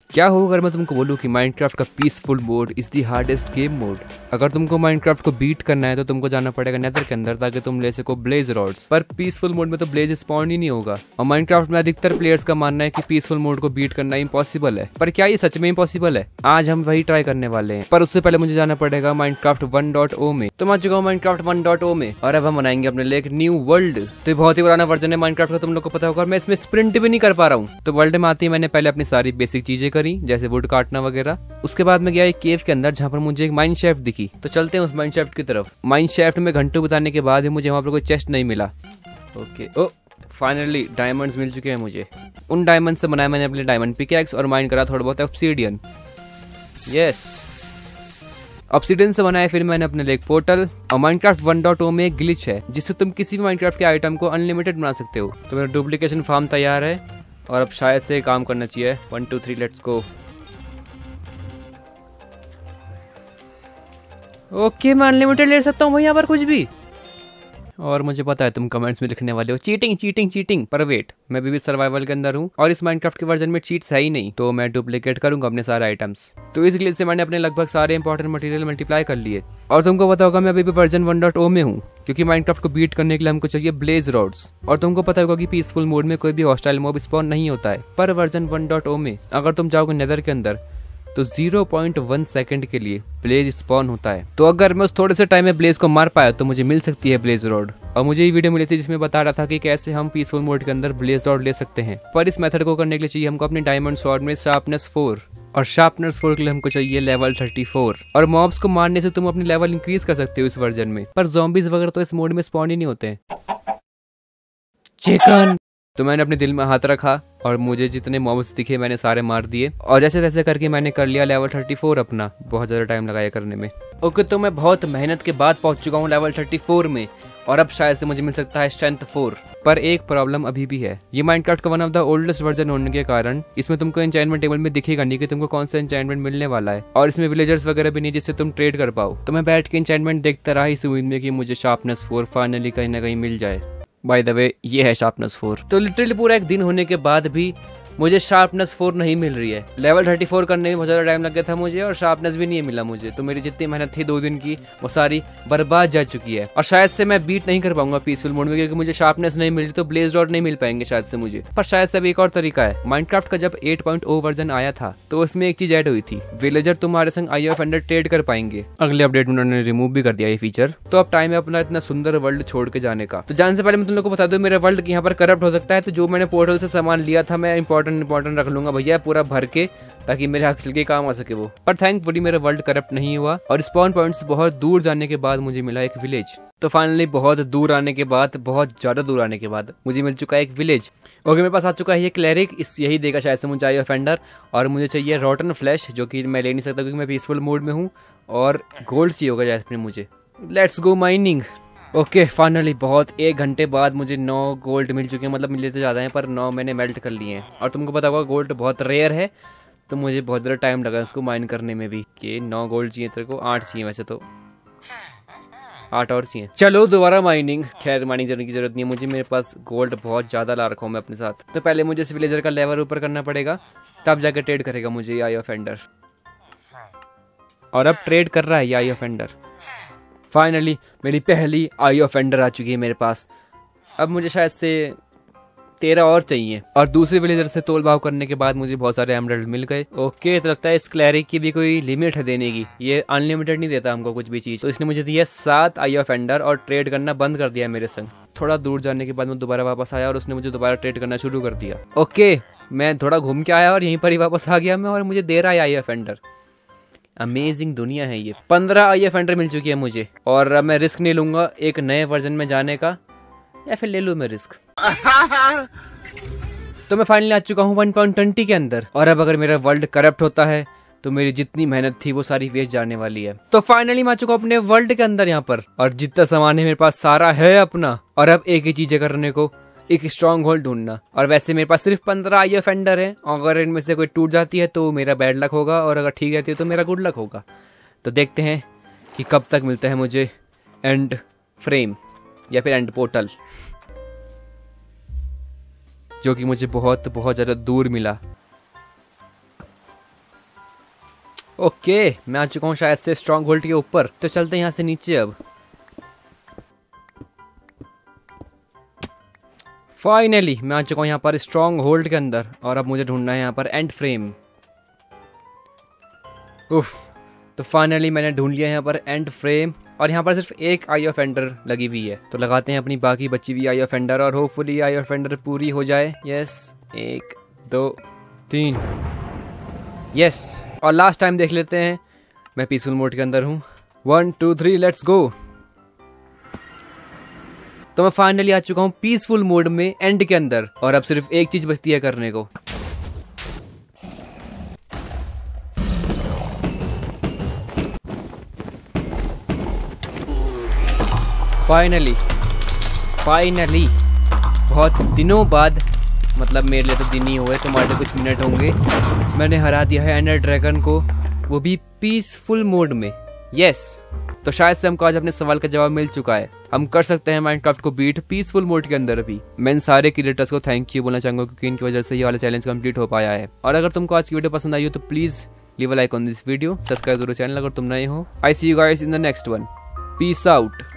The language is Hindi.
क्या होगा अगर मैं तुमको बोलूँ कि माइनक्राफ्ट का peaceful mode is the hardest game mode. अगर तुमको माइनक्राफ्ट को बीट करना है तो तुमको जाना पड़ेगा नेदर के अंदर ताकि तुम ले सको ब्लेज रॉड्स। पर पीसफुल मोड में तो ब्लेज स्पॉन ही नहीं होगा। और माइनक्राफ्ट में अधिकतर प्लेयर्स का मानना है कि पीसफुल मोड को बीट करना इम्पॉसिबल है। पर क्या ये सच में इम्पॉसिबल है? आज हम वही ट्राई करने वाले हैं। पर उससे पहले मुझे जाना पड़ेगा माइनक्राफ्ट 1.0 में। तो मैं आ चुका हूँ माइनक्राफ्ट 1.0 में और अब हम बनाएंगे अपने लिए एक न्यू वर्ल्ड। तो बहुत ही पुराना वर्जन है माइनक्राफ्ट का, तुम लोग को पता होगा। मैं इसमें स्प्रिंट भी नहीं कर पा रहा हूँ। तो वर्ल्ड में आते ही मैंने पहले अपनी सारी बेसिक चीजें करी, जैसे वुड काटना वगैरह। उसके बाद मैं गया एक केव के अंदर जहाँ पर मुझे एक माइन शेफ्ट दिखी। तो चलते हैं उस माइन शेफ्ट की तरफ। माइन शेफ्ट में घंटों बिताने के बाद भी मुझे वहाँ पर कोई चेस्ट नहीं मिला। ओके, ओ फाइनली डायमंड्स मिल चुके हैं मुझे। उन डायमंड से बनाया मैंने अपने डायमंड पिकैक्स और माइन करा थोड़ा बहुत ऑब्सीडियन। यस, ऑब्सीडियन से बनाया फिर मैंने अपने लिए एक पोर्टल। और माइनक्राफ्ट 1.0 में एक ग्लिच है जिससे तुम किसी भी माइनक्राफ्ट के आइटम को अनलिमिटेड बना सकते हो। तो मेरा डुप्लीकेशन फार्म तैयार है और अब शायद से काम करना चाहिए। 1 2 3 लेट्स गो। ओके, मैं अनलिमिटेड ले सकता हूँ भाई यहाँ पर कुछ भी। और मुझे पता है तुम कमेंट्स में लिखने वाले हो चीटिंग चीटिंग चीटिंग। पर वेट, मैं भी सर्वाइवल के अंदर हूँ और इस माइनक्राफ्ट के वर्जन में चीट्स है ही नहीं। तो मैं डुप्लीकेट करूंगा अपने सारे आइटम्स। तो इस ग्लिच से मैंने अपने लगभग सारे इंपॉर्टेंट मटेरियल मल्टीप्लाई कर लिए। और तुमको पता होगा मैं अभी भी वर्जन 1.0 में हूँ क्योंकि माइनक्राफ्ट को बीट करने के लिए हमको चाहिए ब्लेज रॉड्स। और तुमको पता होगा कि पीसफुल मोड में कोई भी हॉस्टाइल मॉब स्पॉन नहीं होता है। पर वर्जन 1.0 में अगर तुम जाओगे नेदर के अंदर तो 0.1 सेकंड के लिए ब्लेज स्पॉन होता है। तो अगर मैं उस थोड़े से टाइम में ब्लेज को मार पाया तो मुझे मिल सकती है ब्लेज रॉड। और मुझे ये वीडियो मिली थी जिसमें बता रहा था कि कैसे हम पीसफुल मोड के अंदर ब्लेज रॉड ले सकते हैं। पर इस मेथड को करने के लिए चाहिए हमको अपने डायमंड स्वॉर्ड में शार्पनेस 4 और शार्पनेस 4 के लिए हमको चाहिए लेवल 34। और मॉब्स को मारने से तुम अपनी लेवल इंक्रीज कर सकते हो इस वर्जन में। पर ज़ॉम्बीज वगैरह तो इस मोड में स्पॉन ही नहीं होते हैं। चिकन। तो मैंने अपने दिल में हाथ रखा और मुझे जितने मॉब्स दिखे मैंने सारे मार दिए। और जैसे तैसे करके मैंने कर लिया लेवल 34 अपना। बहुत ज़्यादा टाइम लगाया करने में। ओके, तो मैं बहुत मेहनत के बाद पहुंच चुका हूं लेवल 34 में। और अब शायद से मुझे मिल सकता है स्ट्रेंथ 4। पर एक प्रॉब्लम अभी भी है। ये माइनक्राफ्ट का one of the oldest version होने के कारण इसमें तुमको एन्चेंटमेंट टेबल में दिखेगा नहीं कि तुमको कौन सा एन्चेंटमेंट मिलने वाला है। और इसमें विलेजर्स वगैरह भी नहीं जिससे तुम ट्रेड कर पाओ। तो मैं बैठ के एन्चेंटमेंट देखता रहा इस उम्मीद में कि मुझे शार्पनेस 4 फाइनली कहीं ना कहीं मिल जाए। बाय द वे, ये है शार्पनेस 4। तो लिटरली पूरा एक दिन होने के बाद भी मुझे शार्पनेस 4 नहीं मिल रही है। लेवल 34 करने में बहुत ज़्यादा टाइम लग गया था मुझे और शार्पनेस भी नहीं मिला मुझे। तो मेरी जितनी मेहनत थी 2 दिन की वो सारी बर्बाद जा चुकी है। और शायद से मैं बीट नहीं कर पाऊंगा पीसफुल मोड में क्योंकि मुझे शार्पनेस नहीं मिली तो ब्लेज रॉड नहीं मिल पाएंगे शायद से मुझे। पर शायद से अभी एक और तरीका है। माइनक्राफ्ट का जब 8.0 वर्जन आया था तो उसमें एक चीज ऐड हुई थी, विलेजर तुम्हारे संग आई ऑफ एंडर ट्रेड कर पाएंगे। अगले अपडेट में उन्होंने रिमूव भी कर दिया ये फीचर। तो अब टाइम है अपना इतना सुंदर वर्ल्ड छोड़ के जाने का। तो जाने से पहले मैं तुम लोग को बता दूं मेरा वर्ल्ड यहाँ पर करप्ट हो सकता है। तो जो मैंने पोर्टल से सामान लिया था मैं इंपॉर्टेंट रख लूंगा भैया पूरा भर के, ताकि मेरे हासिल के काम आ सके वो। पर थैंकफुली मेरा वर्ल्ड करप्ट नहीं हुआ। और स्पॉन पॉइंट से बहुत दूर जाने के बाद मुझे मिला एक विलेज। तो फाइनली बहुत दूर आने के बाद, बहुत ज्यादा दूर आने के बाद मुझे मिल चुका है एक विलेज। ओके, मेरे पास आ चुका है ये क्लेरिक। इस यही देगा शायद से मुझे आई ऑफेंडर। और मुझे चाहिए रॉटन फ्लैश जो कि मैं ले नहीं सकता क्योंकि मैं पीसफुल मोड में हूँ। और गोल्ड चाहिए होगा जैसे मुझे। Let's go mining. Okay, finally बहुत 1 घंटे बाद मुझे 9 गोल्ड मिल चुके हैं। मतलब मिले तो ज़्यादा हैं पर 9 मैंने मेल्ट कर लिए हैं। और तुमको पता होगा गोल्ड बहुत रेयर है तो मुझे बहुत ज़्यादा टाइम लगा उसको माइन करने में भी। कि 9 गोल्ड चाहिए तेरे को, 8 चाहिए वैसे तो, 8 और चाहिए। चलो दोबारा माइनिंग। खैर माइनिंग करने की जरूरत नहीं है मुझे, मेरे पास गोल्ड बहुत ज़्यादा ला रखा हूँ मैं अपने साथ। तो पहले मुझे इस विलेजर का लेवल ऊपर करना पड़ेगा तब जाकर ट्रेड करेगा मुझे आई ऑफेंडर। और अब ट्रेड कर रहा है ये आई ऑफेंडर। फाइनली मेरी पहली आई ऑफेंडर आ चुकी है मेरे पास। अब मुझे शायद से 13 और चाहिए। और दूसरे विलेजर से तोल भाव करने के बाद मुझे बहुत सारे एमराल्ड मिल गए। ओके, तो लगता है इस क्लैरिक की भी कोई लिमिट है देने की। ये अनलिमिटेड नहीं देता हमको कुछ भी चीज। तो इसने मुझे दिया 7 आई ऑफेंडर और ट्रेड करना बंद कर दिया मेरे संग। थोड़ा दूर जाने के बाद मैं दोबारा वापस आया और उसने मुझे दोबारा ट्रेड करना शुरू कर दिया। ओके, मैं थोड़ा घूम के आया और यहीं पर ही वापस आ गया मैं और मुझे दे रहा है आई ऑफेंडर। अमेजिंग दुनिया है ये। 15 आई ऑफेंडर मिल चुकी है मुझे। और अब मैं रिस्क नहीं लूंगा एक नए वर्जन में जाने का, या फिर ले लूं मैं रिस्क। तो मैं फाइनली आ चुका हूँ 1.20 के अंदर। और अब अगर मेरा वर्ल्ड करप्ट होता है तो मेरी जितनी मेहनत थी वो सारी वेस्ट जाने वाली है। तो फाइनली मैं आ चुका हूँ अपने वर्ल्ड के अंदर यहाँ पर। और जितना सामान है मेरे पास सारा है अपना। और अब एक ही चीज है करने को, एक स्ट्रॉन्ग होल्ड ढूंढना। और वैसे मेरे पास सिर्फ 15 आई ऑफेंडर है। अगर इनमें से कोई टूट जाती है तो मेरा बैड लक होगा और अगर ठीक रहती है तो मेरा गुड लक होगा। तो देखते हैं कि कब तक मिलता है मुझे एंड फ्रेम या फिर एंड पोर्टल, जो कि मुझे बहुत बहुत ज़्यादा दूर मिला। ओके, मैं आ चुका हूँ शायद से स्ट्रॉन्ग होल्ड के ऊपर, तो चलते हैं यहाँ से नीचे। अब फाइनली मैं आ चुका हूँ यहाँ पर स्ट्रॉन्ग होल्ड के अंदर, और अब मुझे ढूंढना है यहाँ पर एंड फ्रेम। उफ, तो फाइनली मैंने ढूंढ लिया यहाँ पर एंड फ्रेम, और यहाँ पर सिर्फ एक आई ऑफ एंडर लगी हुई है, तो लगाते हैं अपनी बाकी बची हुई आई ऑफ एंडर, और होपफुली आई ऑफ एंडर पूरी हो जाए। Yes, 1 2 3, yes. और लास्ट टाइम देख लेते हैं, मैं पीसफुल मोड के अंदर हूँ। 1 2 3 लेट्स गो। तो मैं फाइनली आ चुका हूँ पीसफुल मोड में एंड के अंदर, और अब सिर्फ एक चीज बचती है करने को। फाइनली बहुत दिनों बाद, मतलब मेरे लिए तो दिन ही हुए, तुम्हारे कुछ मिनट होंगे, मैंने हरा दिया है एंडर ड्रैगन को, वो भी पीसफुल मोड में। यस, तो शायद से हमको आज अपने सवाल का जवाब मिल चुका है। हम कर सकते हैं माइनक्राफ्ट को बीट पीसफुल मोड के अंदर भी। मैं इन सारे क्रिएटर्स को थैंक यू बोलना चाहूंगा, क्योंकि इनकी वजह से ये वाला चैलेंज कंप्लीट हो पाया है। और अगर तुमको आज की वीडियो पसंद आई हो तो please leave a like on this video, subscribe करो चैनल अगर तुम नए हो। I see you guys in the next one. Peace out.